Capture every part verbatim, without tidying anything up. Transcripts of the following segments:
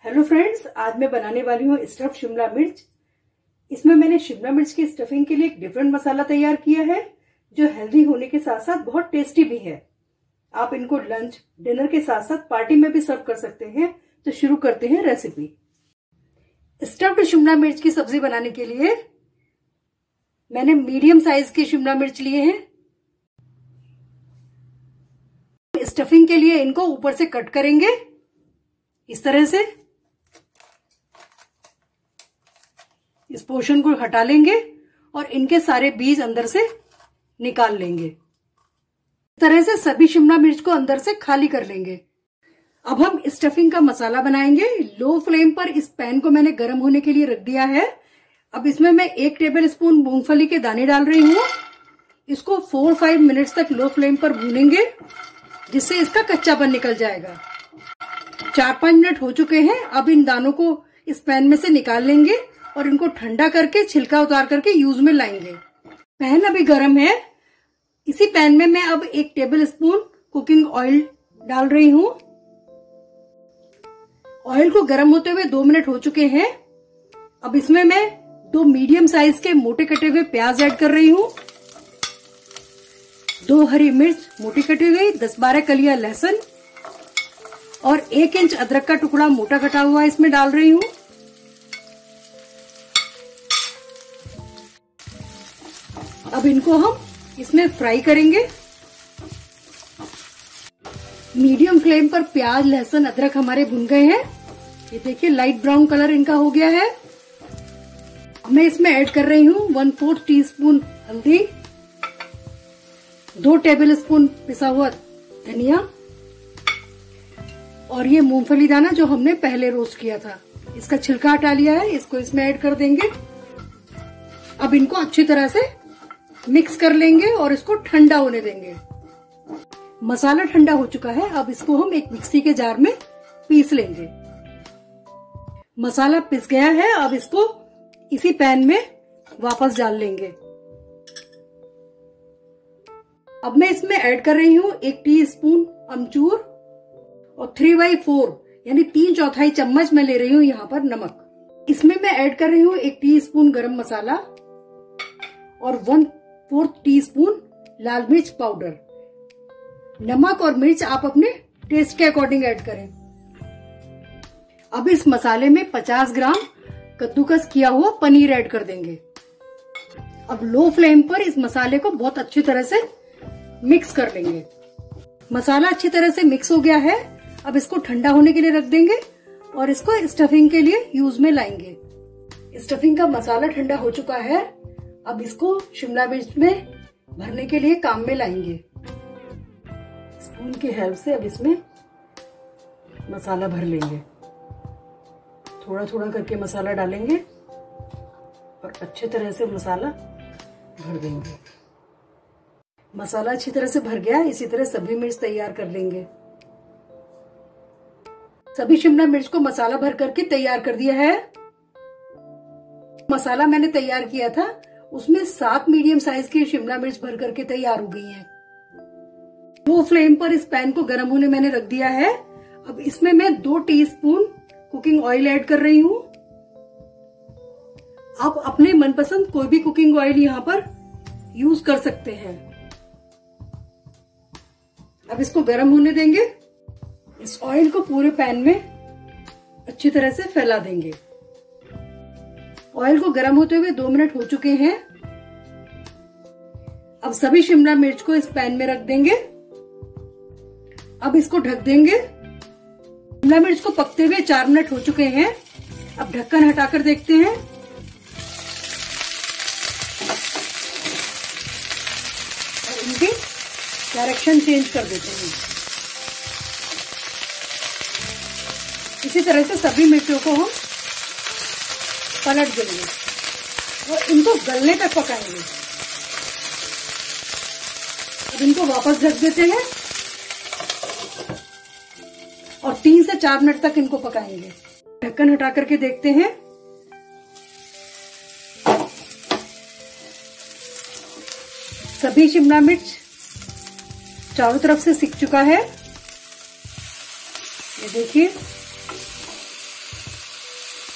Hello friends, आज मैं बनाने वाली हूँ स्टफ शिमला मिर्च। इसमें मैंने शिमला मिर्च की स्टफिंग के लिए एक डिफरेंट मसाला तैयार किया है जो हेल्दी होने के साथ साथ बहुत टेस्टी भी है। आप इनको लंच डिनर के साथ साथ पार्टी में भी सर्व कर सकते हैं। तो शुरू करते हैं रेसिपी। स्टफ्ड शिमला मिर्च की सब्जी बनाने के लिए मैंने मीडियम साइज के शिमला मिर्च लिए हैं। स्टफिंग के लिए इनको ऊपर से कट करेंगे इस तरह से। इस पोर्शन को हटा लेंगे और इनके सारे बीज अंदर से निकाल लेंगे। इस तरह से सभी शिमला मिर्च को अंदर से खाली कर लेंगे। अब हम स्टफिंग का मसाला बनाएंगे। लो फ्लेम पर इस पैन को मैंने गर्म होने के लिए रख दिया है। अब इसमें मैं एक टेबल स्पून मूंगफली के दाने डाल रही हूँ। इसको फोर फाइव मिनट्स तक लो फ्लेम पर भूनेंगे जिससे इसका कच्चापन निकल जाएगा। चार पांच मिनट हो चुके हैं। अब इन दानों को इस पैन में से निकाल लेंगे और इनको ठंडा करके छिलका उतार करके यूज में लाएंगे। पैन अभी गर्म है। इसी पैन में मैं अब एक टेबल स्पून कुकिंग ऑयल डाल रही हूँ। ऑयल को गर्म होते हुए दो मिनट हो चुके हैं। अब इसमें मैं दो मीडियम साइज के मोटे कटे हुए प्याज ऐड कर रही हूँ, दो हरी मिर्च मोटी कटी हुई, दस बारह कलियां लहसुन और एक इंच अदरक का टुकड़ा मोटा कटा हुआ इसमें डाल रही हूँ। अब इनको हम इसमें फ्राई करेंगे। मीडियम फ्लेम पर प्याज लहसुन अदरक हमारे भुन गए हैं। ये देखिए लाइट ब्राउन कलर इनका हो गया है। अब मैं इसमें ऐड कर रही हूँ वन फोर्थ टी स्पून हल्दी, दो टेबल स्पून पिसा हुआ धनिया और ये मूंगफली दाना जो हमने पहले रोस्ट किया था, इसका छिलका हटा लिया है, इसको इसमें ऐड कर देंगे। अब इनको अच्छी तरह से मिक्स कर लेंगे और इसको ठंडा होने देंगे। मसाला ठंडा हो चुका है। अब इसको हम एक मिक्सी के जार में पीस लेंगे। मसाला पिस गया है। अब इसको इसी पैन में वापस डाल लेंगे। अब मैं इसमें ऐड कर रही हूँ एक टीस्पून अमचूर और थ्री बाई फोर यानी तीन चौथाई चम्मच मैं ले रही हूँ यहाँ पर नमक। इसमें मैं ऐड कर रही हूँ एक टीस्पून गरम मसाला और वन फोर्थ टीस्पून लाल मिर्च पाउडर। नमक और मिर्च आप अपने टेस्ट के अकॉर्डिंग ऐड करें। अब इस मसाले में पचास ग्राम कद्दूकस किया हुआ पनीर ऐड कर देंगे। अब लो फ्लेम पर इस मसाले को बहुत अच्छी तरह से मिक्स कर लेंगे। मसाला अच्छी तरह से मिक्स हो गया है। अब इसको ठंडा होने के लिए रख देंगे और इसको स्टफिंग के लिए यूज में लाएंगे। स्टफिंग का मसाला ठंडा हो चुका है। अब इसको शिमला मिर्च में भरने के लिए काम में लाएंगे। स्पून की हेल्प से अब इसमें मसाला भर लेंगे। थोड़ा थोड़ा करके मसाला डालेंगे और अच्छी तरह से मसाला भर देंगे। मसाला अच्छी तरह से भर गया। इसी तरह सभी मिर्च तैयार कर लेंगे। सभी शिमला मिर्च को मसाला भर करके तैयार कर दिया है। मसाला मैंने तैयार किया था उसमें सात मीडियम साइज की शिमला मिर्च भर करके तैयार हो गई हैं। लो फ्लेम पर इस पैन को गर्म होने मैंने रख दिया है। अब इसमें मैं दो टीस्पून कुकिंग ऑयल ऐड कर रही हूँ। आप अपने मनपसंद कोई भी कुकिंग ऑयल यहाँ पर यूज कर सकते हैं। अब इसको गर्म होने देंगे। इस ऑयल को पूरे पैन में अच्छी तरह से फैला देंगे। ऑयल को गर्म होते हुए दो मिनट हो चुके हैं। अब सभी शिमला मिर्च को इस पैन में रख देंगे। अब इसको ढक देंगे। शिमला मिर्च को पकते हुए चार मिनट हो चुके हैं। अब ढक्कन हटाकर देखते हैं। और इनकी डायरेक्शन चेंज कर देते हैं। इसी तरह से सभी मिर्चों को हम पलट देंगे और इनको गलने तक पकाएंगे। अब इनको वापस ढक देते हैं और तीन से चार मिनट तक इनको पकाएंगे। ढक्कन हटा करके देखते हैं। सभी शिमला मिर्च चारों तरफ से सिक चुका है। ये देखिए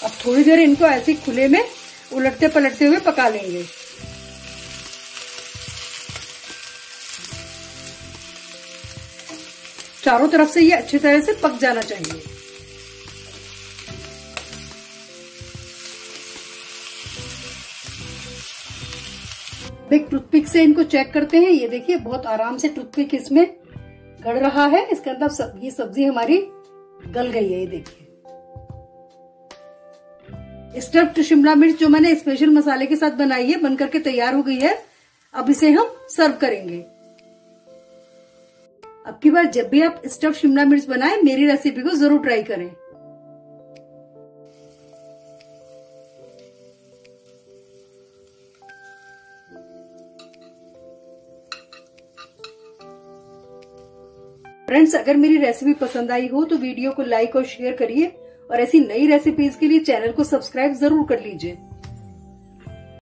अब थोड़ी देर इनको ऐसे खुले में उलटते पलटते हुए पका लेंगे। चारों तरफ से ये अच्छी तरह से पक जाना चाहिए। एक टूथपिक से इनको चेक करते हैं। ये देखिए बहुत आराम से टूथपिक इसमें गड़ रहा है। इसका मतलब सब, ये सब्जी हमारी गल गई है। ये देखिए स्टफ्ड शिमला मिर्च जो मैंने स्पेशल मसाले के साथ बनाई है बनकर के तैयार हो गई है। अब इसे हम सर्व करेंगे। अब की बार जब भी आप स्टफ्ड शिमला मिर्च बनाएं मेरी रेसिपी को जरूर ट्राई करें। फ्रेंड्स, अगर मेरी रेसिपी पसंद आई हो तो वीडियो को लाइक और शेयर करिए और ऐसी नई रेसिपीज के लिए चैनल को सब्सक्राइब जरूर कर लीजिए।